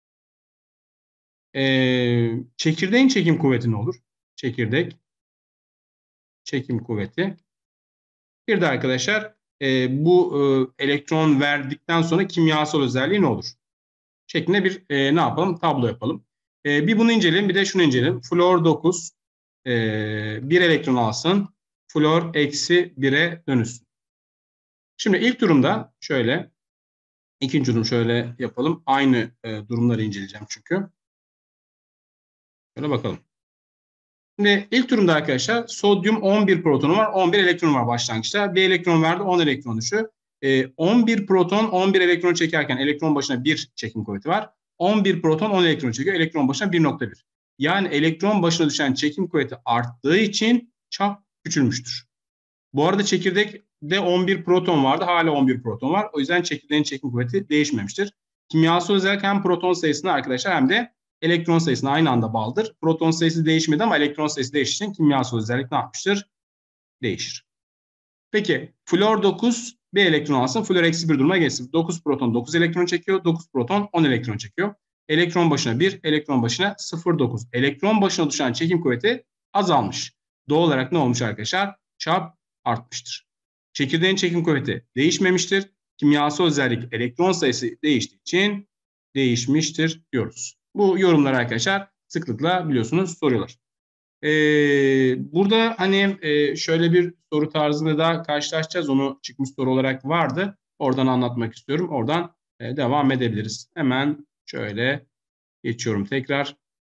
Ee, çekirdeğin çekim kuvveti ne olur? Çekirdek çekim kuvveti. Bir de arkadaşlar e, bu e, elektron verdikten sonra kimyasal özelliği ne olur? Şeklinde bir e, ne yapalım? Tablo yapalım. E, bir bunu inceleyelim, bir de şunu inceleyelim. Flor dokuz e, bir elektron alsın. Flor eksi bire dönüşsün. Şimdi ilk durumda şöyle, ikinci durum şöyle yapalım. Aynı e, durumları inceleyeceğim çünkü. Şöyle bakalım. Şimdi ilk durumda arkadaşlar sodyum on bir protonu var, on bir elektronu var başlangıçta. Bir elektron verdi, on elektron düşü. E, on bir proton on bir elektron çekerken elektron başına bir çekim kuvveti var. on bir proton on elektron çekiyor, elektron başına bir nokta bir. Yani elektron başına düşen çekim kuvveti arttığı için çap küçülmüştür. Bu arada çekirdekte on bir proton vardı, hala on bir proton var. O yüzden çekirdeğin çekim kuvveti değişmemiştir. Kimyasal özellik hem proton sayısına arkadaşlar hem de elektron sayısına aynı anda bağlıdır. Proton sayısı değişmedi ama elektron sayısı değiştiği için kimyasal özellik ne yapmıştır? Değişir. Peki flor dokuz bir elektron alsın. Flor eksi bir duruma geçsin. dokuz proton dokuz elektron çekiyor. dokuz proton on elektron çekiyor. Elektron başına bir, elektron başına sıfır virgül dokuz. Elektron başına düşen çekim kuvveti azalmış. Doğal olarak ne olmuş arkadaşlar? Çap artmıştır. Çekirdeğin çekim kuvveti değişmemiştir. Kimyasal özellik elektron sayısı değiştiği için değişmiştir diyoruz. Bu yorumlar arkadaşlar sıklıkla biliyorsunuz soruyorlar. Ee, burada hani e, şöyle bir soru tarzında da karşılaşacağız. Onu çıkmış soru olarak vardı. Oradan anlatmak istiyorum. Oradan e, devam edebiliriz. Hemen şöyle geçiyorum tekrar.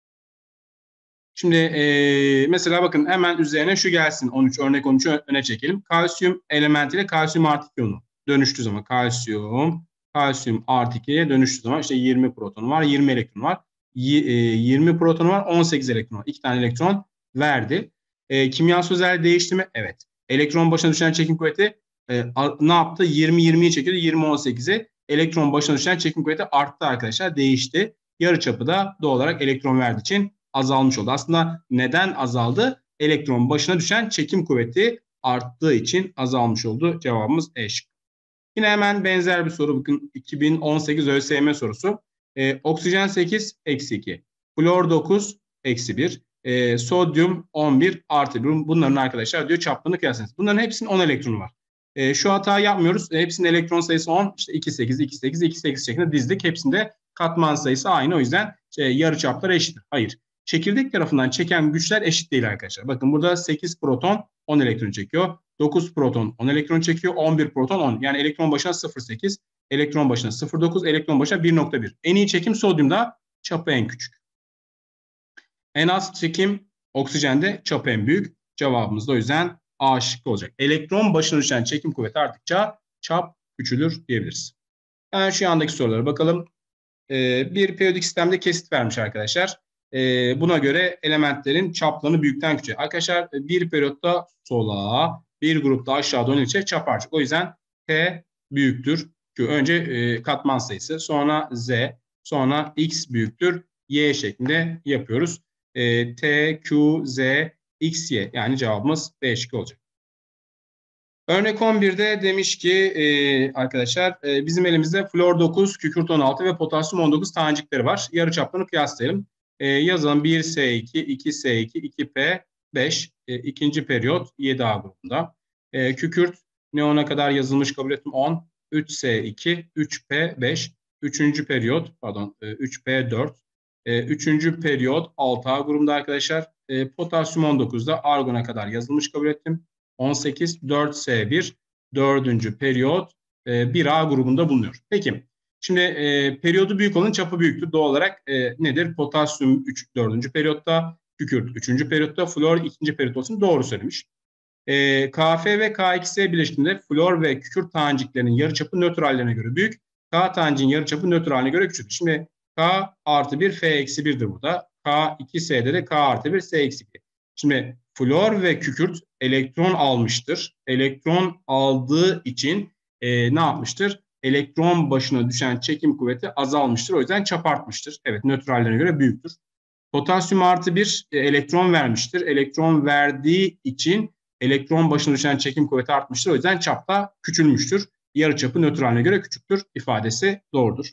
Şimdi e, mesela bakın hemen üzerine şu gelsin. on üç örnek on üçü öne çekelim. Kalsiyum elementiyle kalsiyum artı iki iyonu dönüştüğü zaman kalsiyum kalsiyum artı ikiye dönüştüğü zaman işte yirmi proton var, yirmi elektron var. yirmi proton var, on sekiz elektron var. iki tane elektron verdi. E, kimyasal özelliği değişti mi? Evet. Elektron başına düşen çekim kuvveti e, ne yaptı? yirmi yirmiyi çekiyordu, yirmi on sekize. Elektron başına düşen çekim kuvveti arttı arkadaşlar, değişti. Yarıçapı da doğal olarak elektron verdiği için azalmış oldu. Aslında neden azaldı? Elektron başına düşen çekim kuvveti arttığı için azalmış oldu. Cevabımız E şıkkı. Yine hemen benzer bir soru. Bakın iki bin on sekiz ÖSYM sorusu. Ee, oksijen sekiz, eksi iki. Flor dokuz eksi bir. E, sodyum on bir artı bir. Bunların arkadaşlar diyor çaplarını kıyaslayınız. Bunların hepsinin on elektronu var. E, şu hatayı yapmıyoruz. E, hepsinin elektron sayısı on. İşte iki sekiz, iki sekiz, iki sekiz şeklinde dizdik. Hepsinde katman sayısı aynı. O yüzden şey, yarı çaplar eşittir. Hayır. Çekirdek tarafından çeken güçler eşit değil arkadaşlar. Bakın burada sekiz proton on elektron çekiyor. dokuz proton on elektron çekiyor. on bir proton on. Yani elektron başına sıfır virgül sekiz, elektron başına sıfır virgül dokuz, elektron başına bir nokta bir. En iyi çekim sodyumda, çapı en küçük. En az çekim oksijende, çapı en büyük. Cevabımız da o yüzden A şıkkı olacak. Elektron başına düşen çekim kuvveti arttıkça çap küçülür diyebiliriz. Yani şu andaki sorulara bakalım. Ee, bir periyodik sistemde kesit vermiş arkadaşlar. Ee, buna göre elementlerin çaplarını büyükten küçüğe. Arkadaşlar bir periyotta sola, bir grupta aşağı dönünce çap artacak. O yüzden T büyüktür. Çünkü önce e, katman sayısı, sonra Z, sonra X büyüktür Y şeklinde yapıyoruz. E, T, Q, Z, X, Y. Yani cevabımız B şıkkı olacak. Örnek on birde demiş ki e, arkadaşlar e, bizim elimizde flor dokuz, kükürt on altı ve potasyum on dokuz tanecikleri var. Yarıçaplarını kıyaslayalım. E, yazalım bir S iki, iki S iki, iki P beş, e, ikinci periyot yedi A grubunda. E, kükürt neona kadar yazılmış kabul ettim on, üç S iki, üç P beş, üçüncü periyot pardon e, üç P dört, e, üçüncü periyot altı A grubunda arkadaşlar. E, potasyum on dokuzda argona kadar yazılmış kabul ettim. on sekiz, dört S bir, dördüncü periyot e, bir A grubunda bulunuyor. Peki, şimdi e, periyodu büyük olan çapı büyüktür. Doğal olarak e, nedir? Potasyum üç, dördüncü periyotta, kükürt üçüncü periyotta, flor ikinci periyot olsun. Doğru söylemiş. E, K F ve K iki S bileşiminde flor ve kükürt taneciklerinin yarıçapı nötr hallerine göre büyük. K taneciğin yarıçapı nötr haline göre küçüktür. Şimdi K artı bir, F eksi bir'dir burada. K iki S'de de K artı bir, S eksi bir. Şimdi flor ve kükürt elektron almıştır. Elektron aldığı için e, ne yapmıştır? Elektron başına düşen çekim kuvveti azalmıştır. O yüzden çap artmıştır. Evet, nötrallerine göre büyüktür. Potasyum artı bir e, elektron vermiştir. Elektron verdiği için elektron başına düşen çekim kuvveti artmıştır. O yüzden çap da küçülmüştür. Yarıçapı nötraline göre küçüktür ifadesi doğrudur.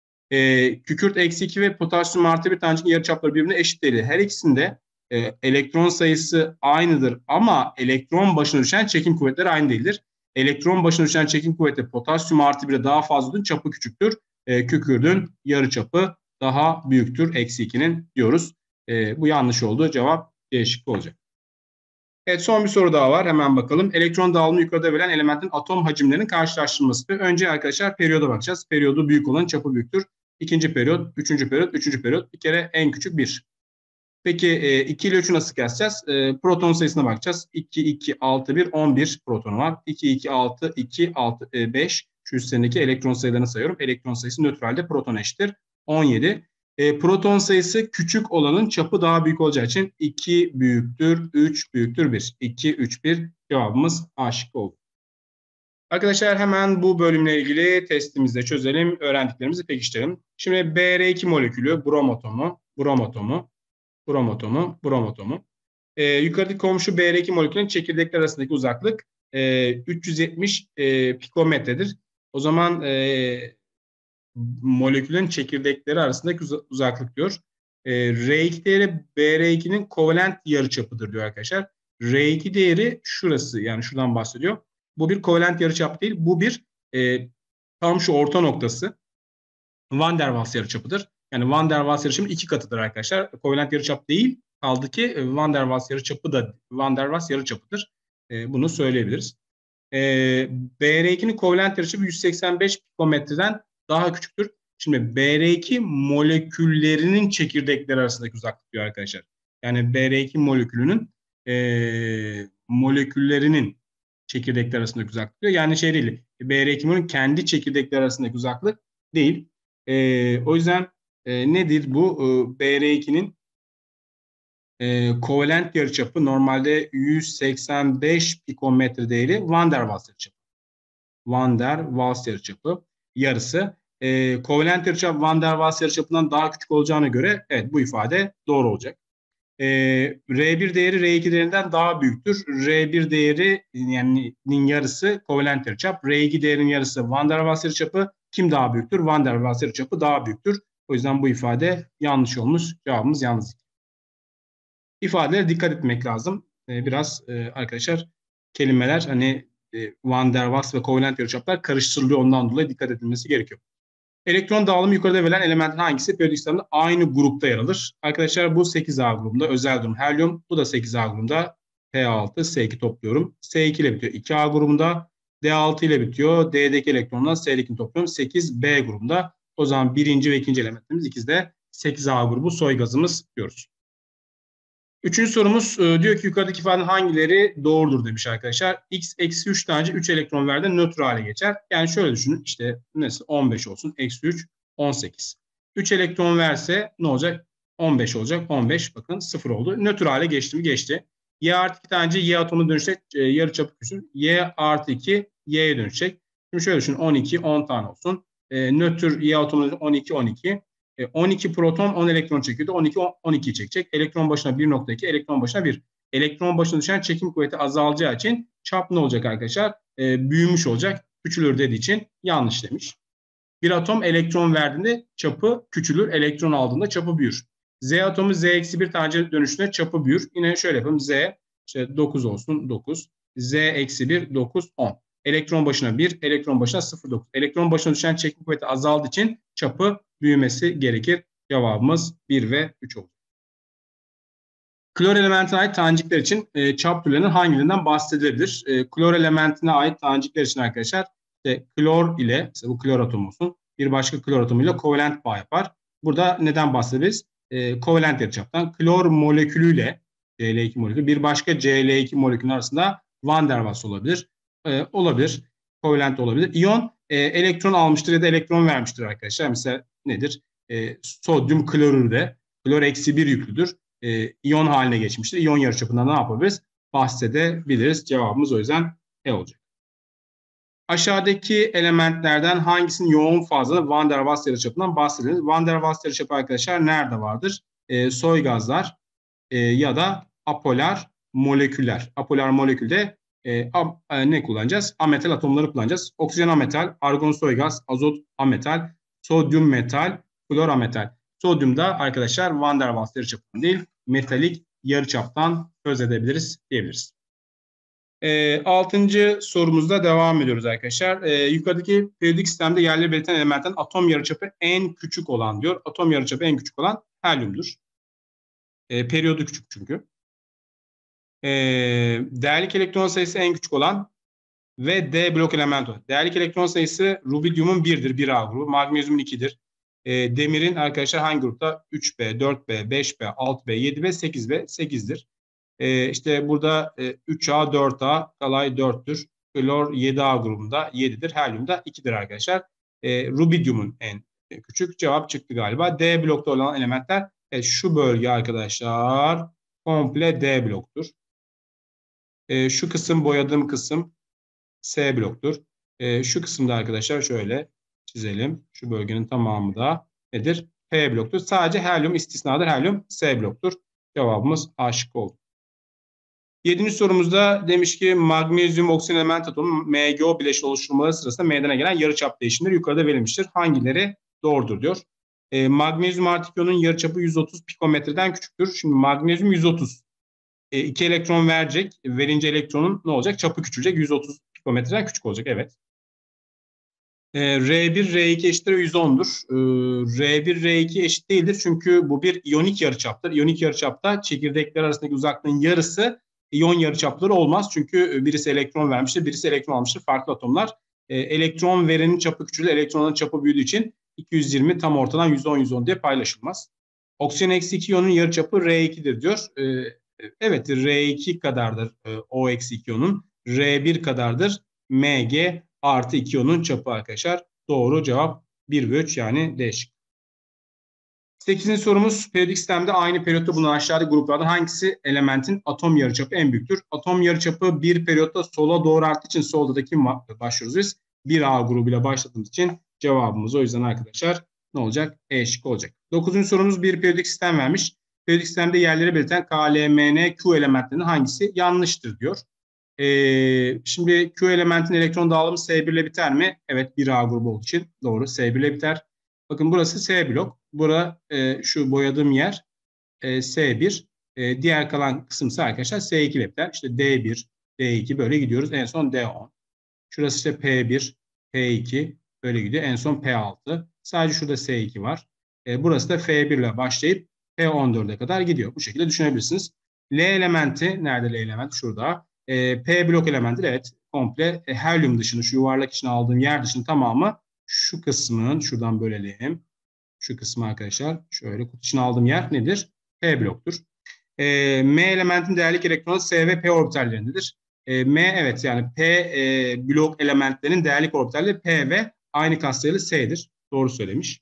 E, kükürt eksi iki ve potasyum artı bir tanecik yarıçapları birbirine eşit değil. Her ikisinde e, elektron sayısı aynıdır ama elektron başına düşen çekim kuvvetleri aynı değildir. Elektron başına düşen çekim kuvveti potasyum artı bire daha fazladır, çapı küçüktür. E, kükürdün yarıçapı daha büyüktür, eksi ikinin diyoruz. E, bu yanlış oldu. Cevap D şıkkı olacak. Evet, son bir soru daha var. Hemen bakalım. Elektron dağılımı yukarıda verilen elementin atom hacimlerinin karşılaştırılması. Önce arkadaşlar periyoda bakacağız. Periyodu büyük olan çapı büyüktür. İkinci periyot, üçüncü periyot, üçüncü periyot. Bir kere en küçük bir. Peki e, iki ile üçü nasıl kıyaslayacağız? E, proton sayısına bakacağız. iki, iki, altı, bir, on bir protonu var. iki, iki, altı, iki, altı, beş. Şu üstlerindeki elektron sayılarını sayıyorum. Elektron sayısı nötralde proton eşittir on yedi. E, proton sayısı küçük olanın çapı daha büyük olacağı için iki büyüktür, üç büyüktür bir. iki, üç, bir cevabımız A şıkkı oldu. Arkadaşlar hemen bu bölümle ilgili testimizde çözelim, öğrendiklerimizi pekiştirelim. Şimdi B R iki molekülü, brom atomu, brom atomu, brom atomu, brom atomu. Ee, yukarıdaki komşu B R iki molekülün çekirdekler arasındaki uzaklık e, üç yüz yetmiş e, pikometredir. O zaman e, molekülün çekirdekleri arasındaki uzaklık diyor. E, R iki değeri B R ikinin kovalent yarıçapıdır diyor arkadaşlar. R iki değeri şurası, yani şuradan bahsediyor. Bu bir kovalent yarıçap değil. Bu bir e, tam şu orta noktası Van der Waals yarıçapıdır. Yani Van der Waals yarıçapının iki katıdır arkadaşlar. Kovalent yarıçap değil. Kaldı ki Van der Waals yarıçapı da Van der Waals yarıçapıdır. E, bunu söyleyebiliriz. E, B R ikinin kovalent yarıçapı yüz seksen beş pikometreden daha küçüktür. Şimdi B R iki moleküllerinin çekirdekleri arasındaki uzaklık diyor arkadaşlar. Yani B R iki molekülünün e, moleküllerinin çekirdekler arasındaki uzaklık diyor. Yani şey değil. B R iki molekülünün kendi çekirdekleri arasındaki uzaklık değil. E, o yüzden e, nedir bu? E, B R ikinin e, kovalent yarıçapı normalde yüz seksen beş pikometre değeri Van der Waals yarıçapı. Van der Waals yarıçapı yarısı. E, kovalent yarıçap Van der Waals yarıçapından daha küçük olacağına göre evet, bu ifade doğru olacak. E, R bir değeri R iki değerinden daha büyüktür. R bir değeri yani yarısı kovalent yarıçap. R iki değerinin yarısı Van der Waals yarıçapı. Kim daha büyüktür? Van der Waals yarıçapı daha büyüktür. O yüzden bu ifade yanlış olmuş. Cevabımız yalnız. İfadelere dikkat etmek lazım. Ee, biraz e, arkadaşlar kelimeler hani e, Van der Waals ve kovalent yarıçaplar karıştırılıyor. Ondan dolayı dikkat edilmesi gerekiyor. Elektron dağılımı yukarıda verilen elementin hangisi periyodik sistemde aynı grupta yer alır? Arkadaşlar bu sekiz A grubunda özel durum helyum. Bu da sekiz A grubunda P altı, S iki topluyorum. S iki ile bitiyor iki A grubunda. D altı ile bitiyor. D'deki elektronla S'dekini topluyorum. sekiz B grubunda. O zaman birinci ve ikinci elementimiz ikisi de sekiz A grubu soy gazımız diyoruz. Üçüncü sorumuz e, diyor ki yukarıdaki ifadenin hangileri doğrudur demiş arkadaşlar. X eksi üç tane üç elektron verdi nötr hale geçer. Yani şöyle düşünün işte nasıl on beş olsun eksi üç on sekiz. üç elektron verse ne olacak? on beş olacak. on beş bakın sıfır oldu. Nötr hale geçti mi? Geçti. Y artı iki tane Y atomu dönüşecek. E, yarı çapı küçük. Y artı iki Y'ye dönüşecek. Şimdi şöyle düşünün on iki on tane olsun. E, nötr Y atomu on iki on iki. on iki proton on elektron çekiyordu. on iki on ikiyi çekecek. Elektron başına bir nokta iki, elektron başına bir. Elektron başına düşen çekim kuvveti azalacağı için çap ne olacak arkadaşlar? E, büyümüş olacak. Küçülür dediği için yanlış demiş. Bir atom elektron verdiğinde çapı küçülür. Elektron aldığında çapı büyür. Z atomu Z eksi bir tanecik dönüşünde çapı büyür. Yine şöyle yapalım. Z işte dokuz olsun dokuz. Z eksi bir dokuz on. Elektron başına bir, elektron başına sıfır virgül dokuz. Elektron başına düşen çekim kuvveti azaldığı için çapı büyümesi gerekir. Cevabımız bir ve üç olur. Klor elementine ait tanecikler için e, çap türlerinin hangilerinden bahsedilebilir? E, klor elementine ait tanecikler için arkadaşlar işte klor ile, mesela bu klor atomu olsun, bir başka klor atomuyla kovalent bağ yapar. Burada neden bahsederiz? E, kovalent yarıçaptan. Klor molekülüyle C L iki molekülü bir başka C L iki molekülün arasında Van der Waals olabilir. E, olabilir. Kovalent olabilir. İyon e, elektron almıştır ya da elektron vermiştir arkadaşlar. Mesela nedir? E, sodyum klorürde klor eksi bir yüklüdür. E, iyon haline geçmiştir. İyon yarıçapından ne yapabiliriz? Bahsedebiliriz. Cevabımız o yüzden E olacak. Aşağıdaki elementlerden hangisinin yoğun fazla Van der Waals yarıçapından bahsedilir? Van der Waals yarıçapı arkadaşlar nerede vardır? E, soy gazlar e, ya da apolar moleküller. Apolar molekülde e, a, e, ne kullanacağız? Ametal atomları kullanacağız. Oksijen ametal, argon soy gaz, azot ametal, sodyum metal, klor ametal. Sodyumda arkadaşlar Van der Waals yarıçapından değil, metalik yarıçaptan söz edebiliriz diyebiliriz. E, altıncı sorumuzda devam ediyoruz arkadaşlar. E, yukarıdaki periyodik sistemde yerleri belirten elementten atom yarıçapı en küçük olan diyor. Atom yarıçapı en küçük olan helyumdur. E, periyodu küçük çünkü. E, değerlik elektron sayısı en küçük olan ve D blok element olan. Değerlik elektron sayısı rubidyumun birdir, bir A grubu. Magnezyumun ikidir. E, demirin arkadaşlar hangi grupta? üç B, dört B, beş B, altı B, yedi B, sekiz B, sekizdir. E, işte burada e, üç A, dört A, kalay dörttür. Klor yedi A grubunda yedidir. Helyum da ikidir arkadaşlar. E, rubidyumun en küçük. Cevap çıktı galiba. D blokta olan elementler e, şu bölge arkadaşlar komple D bloktur. E, şu kısım boyadığım kısım S bloktur. E, şu kısımda arkadaşlar şöyle çizelim. Şu bölgenin tamamı da nedir? P bloktur. Sadece helyum istisnadır. Helyum S bloktur. Cevabımız A şıkkı oldu. Yedinci sorumuzda demiş ki magnezyum oksijen element atomu M G O bileşi oluşturmaları sırasında meydana gelen yarıçap değişimleri yukarıda verilmiştir. Hangileri doğrudur diyor. E, magnezyum artı iyonun yarıçapı yüz otuz pikometreden küçüktür. Şimdi magnezyum yüz otuz. E, iki elektron verecek. Verince elektronun ne olacak? Çapı küçülecek. yüz otuz pikometreden küçük olacak. Evet. E, R bir R iki eşittir yüz on'dur. E, R bir R iki eşit değildir. Çünkü bu bir iyonik yarıçaptır. İyonik yarıçapta çekirdekler arasındaki uzaklığın yarısı iyon yarıçapları olmaz. Çünkü birisi elektron vermiştir, birisi elektron almıştır. Farklı atomlar. E, elektron verenin çapı küçülür, elektronun çapı büyüdüğü için iki yüz yirmi tam ortadan yüz on yüz on diye paylaşılmaz. Oksijen eksi iki iyonun yarıçapı R iki'dir diyor. E, evet R iki kadardır e, O eksi iki iyonun. R bir kadardır Mg artı iki iyonun çapı arkadaşlar. Doğru cevap bir ve üç yani D şıkkı. sekizinci sorumuz periyodik sistemde aynı periyotta bulunan aşağıdaki gruplardan hangisi elementin atom yarıçapı en büyüktür? Atom yarıçapı bir periyotta sola doğru arttığı için soldaki başlıyoruz biz. bir A grubuyla başladığımız için cevabımız o yüzden arkadaşlar ne olacak? E şıkkı olacak. dokuzuncu sorumuz bir periyodik sistem vermiş. Periyodik sistemde yerleri belirten K, L, M, N, Q elementlerinin hangisi yanlıştır diyor. Ee, şimdi Q elementin elektron dağılımı S bir ile biter mi? Evet bir A grubu olduğu için doğru S bir ile biter. Bakın burası S blok. Bura e, şu boyadığım yer e, S bir. E, diğer kalan kısımsa arkadaşlar S iki ile biter. İşte D bir, D iki böyle gidiyoruz. En son D on. Şurası işte P bir, P iki böyle gidiyor. En son P altı. Sadece şurada S iki var. E, burası da F bir ile başlayıp P on dörde kadar gidiyor. Bu şekilde düşünebilirsiniz. L elementi, nerede L elementi? Şurada. E, P blok elementi evet komple e, helyum dışını, şu yuvarlak içine aldığım yer dışını tamamı şu kısmın, şuradan bölelim. Şu kısmı arkadaşlar şöyle kutu içine aldığım yer nedir? P bloktur. E, M elementin değerlik elektronu S ve P orbitallerindedir. E, M evet yani P e, blok elementlerinin değerlik orbitalleri P ve aynı katsayılı S'dir. Doğru söylemiş.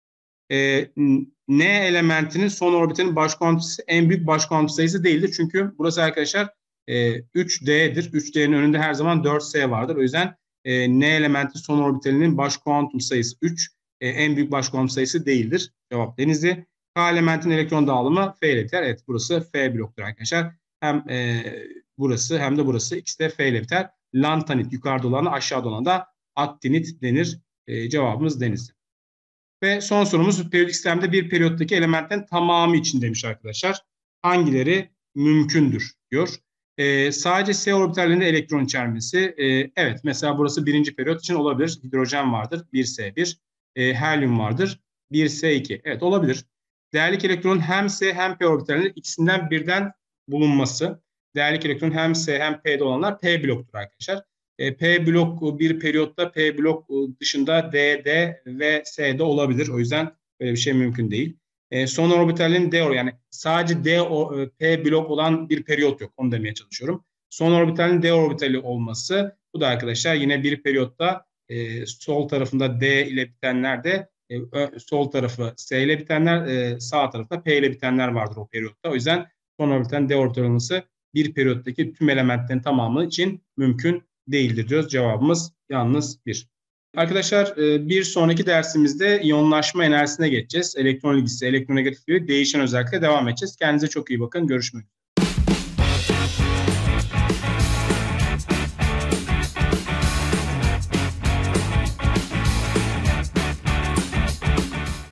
E, N elementinin son orbitinin baş kuantum sayısı en büyük baş kuantum sayısı değildir. Çünkü burası arkadaşlar e, üç D'dir. üç D'nin önünde her zaman dört S vardır. O yüzden e, N elementi son orbitalinin baş kuantum sayısı üç. E, en büyük baş kuantum sayısı değildir. Cevap Denizli. K elementin elektron dağılımı F ile biter. Evet burası F bloktur arkadaşlar. Hem e, burası hem de burası ikisi de F ile biter. Lantanit yukarıda olana aşağıda olana da aktinit denir. E, cevabımız Denizli. Ve son sorumuz periyodik sistemde bir periyottaki elementlerin tamamı için demiş arkadaşlar. Hangileri mümkündür diyor. Ee, sadece S orbitallerinde elektron içermesi. Ee, evet mesela burası birinci periyot için olabilir. Hidrojen vardır bir S bir. E, helyum vardır bir S iki. Evet olabilir. Değerlik elektronun hem S hem P orbitallerinde ikisinden birden bulunması. Değerlik elektron hem S hem P'de olanlar P bloktur arkadaşlar. P blok bir periyotta P blok dışında D, D ve S'de olabilir. O yüzden böyle bir şey mümkün değil. E, son orbitalin D yani sadece D o, P blok olan bir periyot yok. Onu demeye çalışıyorum. Son orbitalin D orbitali olması bu da arkadaşlar yine bir periyotta e, sol tarafında D ile bitenler de e, sol tarafı S ile bitenler e, sağ tarafta P ile bitenler vardır o periyotta. O yüzden son orbitalin D orbitali olması bir periyottaki tüm elementlerin tamamı için mümkün değildir diyoruz. Cevabımız yalnız bir. Arkadaşlar bir sonraki dersimizde iyonlaşma enerjisine geçeceğiz. Elektron ilgisi, elektronegatifliği değişen özellikle devam edeceğiz. Kendinize çok iyi bakın. Görüşmek üzere.